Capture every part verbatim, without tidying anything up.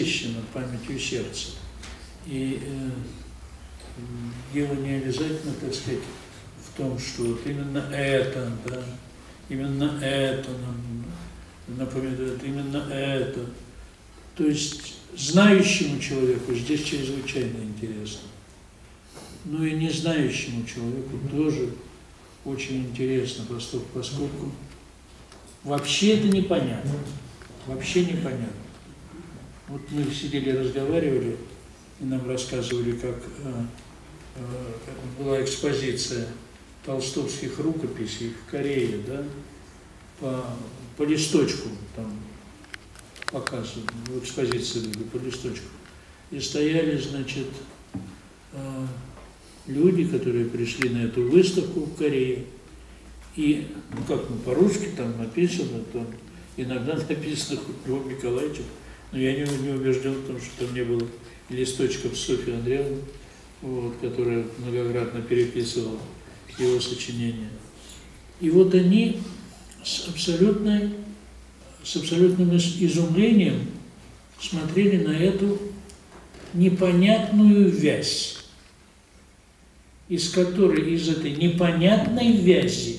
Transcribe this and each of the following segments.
над памятью сердца. И э, дело не обязательно, так сказать, в том, что вот именно это, да, именно это нам напоминает, именно это. То есть знающему человеку здесь чрезвычайно интересно. Ну и не знающему человеку тоже очень интересно, поскольку вообще это непонятно. Вообще непонятно. Вот мы сидели, разговаривали, и нам рассказывали, как э, э, была экспозиция толстовских рукописей в Корее, да, по, по листочку там показывали, в экспозиции были по листочку. И стояли, значит, э, люди, которые пришли на эту выставку в Корее, и, ну как, ну по-русски там написано, там иногда написано Львом Николаевичем, но я не, не убежден в том, что там не было листочков Софьи Андреевны, вот, которая многократно переписывала его сочинения. И вот они с, абсолютной, с абсолютным изумлением смотрели на эту непонятную вязь, из которой, из этой непонятной вязи,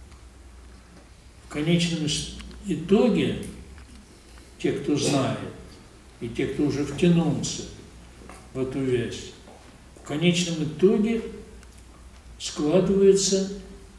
в конечном итоге, те, кто знает, и те, кто уже втянулся в эту вязь, в конечном итоге складывается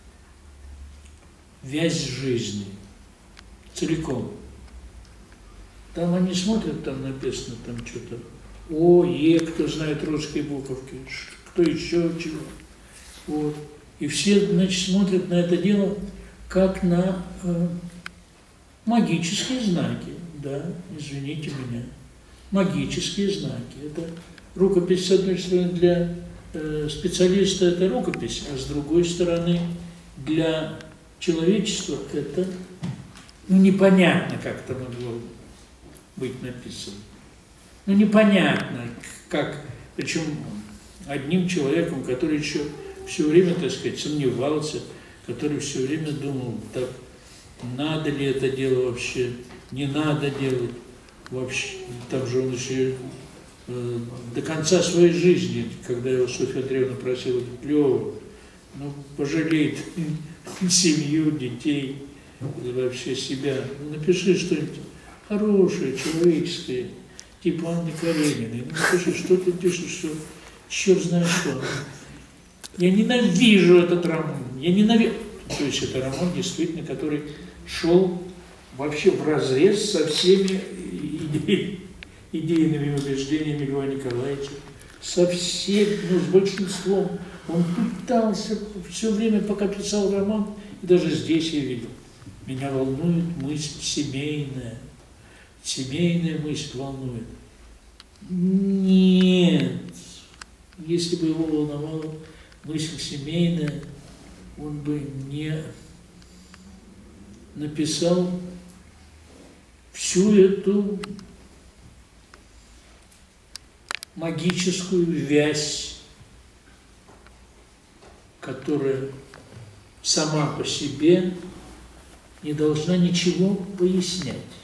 вязь жизни целиком. Там они смотрят, там написано там что-то О, Е, кто знает русские буковки, кто еще чего. Вот. И все, значит, смотрят на это дело как на э, магические знаки. Да, извините меня. Магические знаки. Это рукопись, с одной стороны, для э, специалиста это рукопись, а с другой стороны, для человечества это ну, непонятно, как это могло быть написано. Ну, непонятно, как, причем одним человеком, который еще все время, так сказать, сомневался, который все время думал, так, надо ли это дело вообще, не надо делать. Вообще, там же он еще э, до конца своей жизни, когда его Софья Андреевна просила, Лёва, ну, пожалей семью, детей, вообще себя, напиши что-нибудь хорошее, человеческое, типа Анны Карениной, ну, напиши, что ты пишешь, что черт знает что. Я ненавижу этот роман, я ненавижу. То есть это роман, действительно, который шел вообще вразрез со всеми идей, идейными убеждениями Льва Николаевича, со всем, ну, с большинством. Он пытался все время, пока писал роман, и даже здесь я видел, меня волнует мысль семейная, семейная мысль волнует. Нет, если бы его волновала мысль семейная, он бы не написал всю эту магическую вязь, которая сама по себе не должна ничего пояснять.